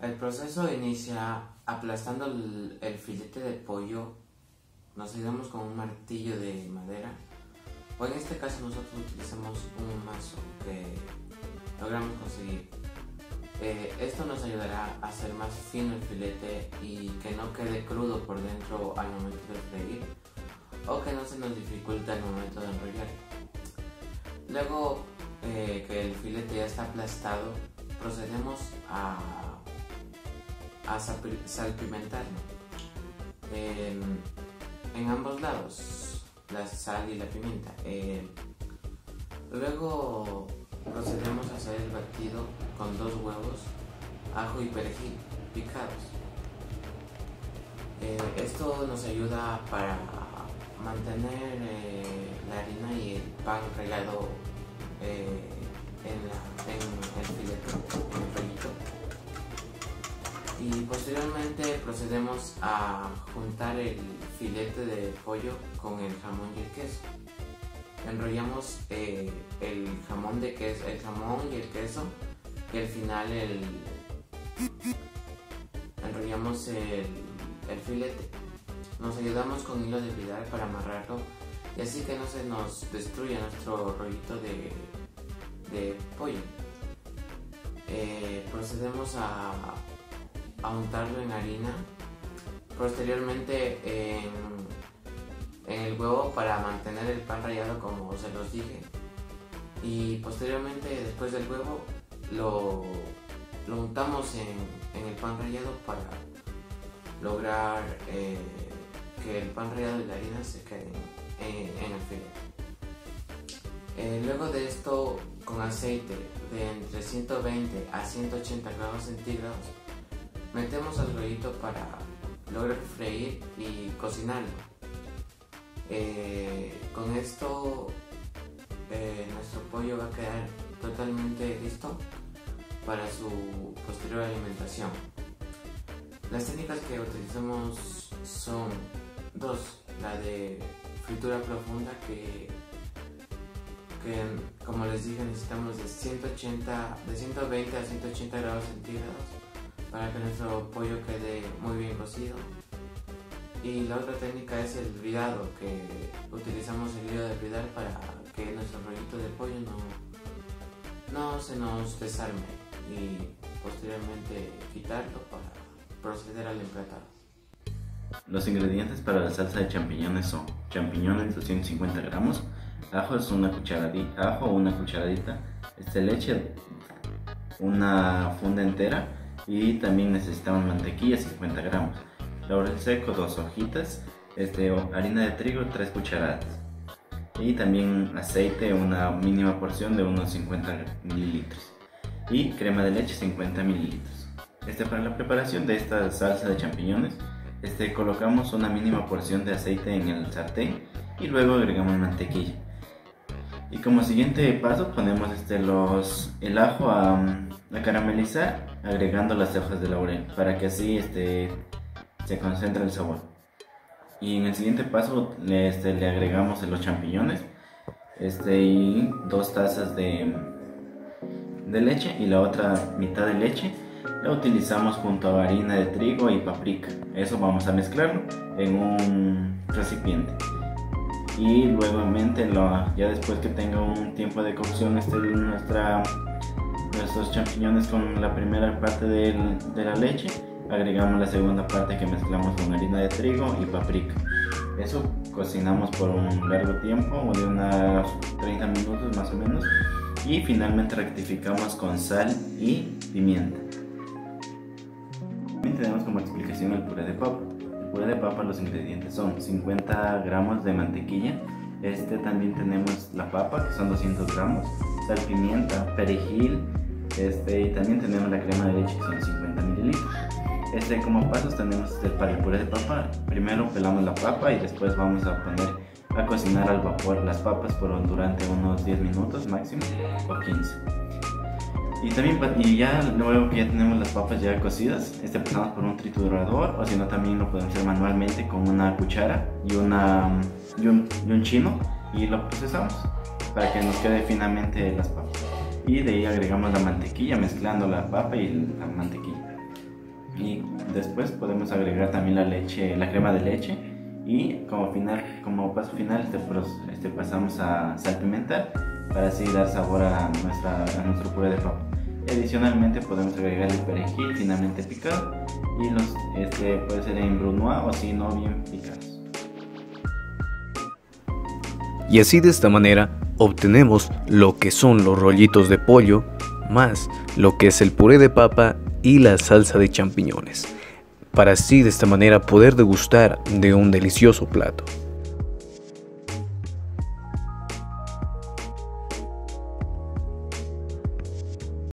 El proceso inicia aplastando el filete de pollo. Nos ayudamos con un martillo de madera, o en este caso nosotros utilizamos un mazo que logramos conseguir. Esto nos ayudará a hacer más fino el filete y que no quede crudo por dentro al momento de freír, o que no se nos dificulte al momento de enrollar. Luego que el filete ya está aplastado, procedemos a salpimentarlo en ambos lados, la sal y la pimienta. Luego procedemos a hacer el batido con 2 huevos, ajo y perejil picados. Esto nos ayuda para mantener la harina y el pan rallado en el filete, en el rollito. Y posteriormente procedemos a juntar el filete de pollo con el jamón y el queso. Enrollamos el jamón y el queso, y al final enrollamos el filete. Nos ayudamos con hilo de bridal para amarrarlo y así que no se nos destruya nuestro rollito de pollo. Procedemos a untarlo en harina, posteriormente en el huevo para mantener el pan rallado, como se los dije, y posteriormente después del huevo lo untamos en el pan rallado para lograr que el pan rallado y la harina se queden en el filete. Luego de esto, con aceite de entre 120 a 180 grados centígrados, metemos al rollito para lograr freír y cocinarlo. Con esto nuestro pollo va a quedar totalmente listo para su posterior alimentación. Las técnicas que utilizamos son 2: la de fritura profunda, que como les dije necesitamos de 120 a 180 grados centígrados para que nuestro pollo quede muy bien cocido. Y la otra técnica es el bridado, que utilizamos el hilo de bridal para que nuestro rollito de pollo no se nos desarme, y posteriormente quitarlo para proceder al emplatado. Los ingredientes para la salsa de champiñones son champiñones 250 gramos, ajo es una cucharadita, leche una funda entera, y también necesitamos mantequilla 50 gramos, laurel seco 2 hojitas, harina de trigo 3 cucharadas, y también aceite, una mínima porción de unos 50 mililitros, y crema de leche 50 mililitros. Para la preparación de esta salsa de champiñones, colocamos una mínima porción de aceite en el sartén y luego agregamos mantequilla. Y como siguiente paso ponemos el ajo a caramelizar, agregando las hojas de laurel para que así se concentre el sabor. Y en el siguiente paso le agregamos los champiñones y 2 tazas de leche, y la otra mitad de leche la utilizamos junto a harina de trigo y paprika. Eso vamos a mezclarlo en un recipiente. Y luego ya después que tenga un tiempo de cocción nuestros champiñones con la primera parte de la leche, agregamos la segunda parte que mezclamos con harina de trigo y paprika. Eso cocinamos por un largo tiempo, de unos 30 minutos más o menos, y finalmente rectificamos con sal y pimienta. También tenemos como explicación el puré de papa. El puré de papa, los ingredientes son 50 gramos de mantequilla, también tenemos la papa, que son 200 gramos, sal, pimienta, perejil, y también tenemos la crema de leche, que son 50 mililitros. Como pasos tenemos para el puré de papa: primero pelamos la papa y después vamos a poner a cocinar al vapor las papas durante unos 10 minutos máximo o 15. Y ya luego que ya tenemos las papas ya cocidas, pasamos por un triturador, o si no también lo podemos hacer manualmente con una cuchara y un chino, y lo procesamos para que nos quede finamente las papas. Y de ahí agregamos la mantequilla, mezclando la papa y la mantequilla. y después podemos agregar también la leche, la crema de leche, y como paso final pasamos a salpimentar para así dar sabor a nuestro puré de papa. Adicionalmente podemos agregar el perejil finamente picado y puede ser en brunoise o si no bien picados. Y así de esta manera obtenemos lo que son los rollitos de pollo más lo que es el puré de papa y la salsa de champiñones, para así de esta manera poder degustar de un delicioso plato.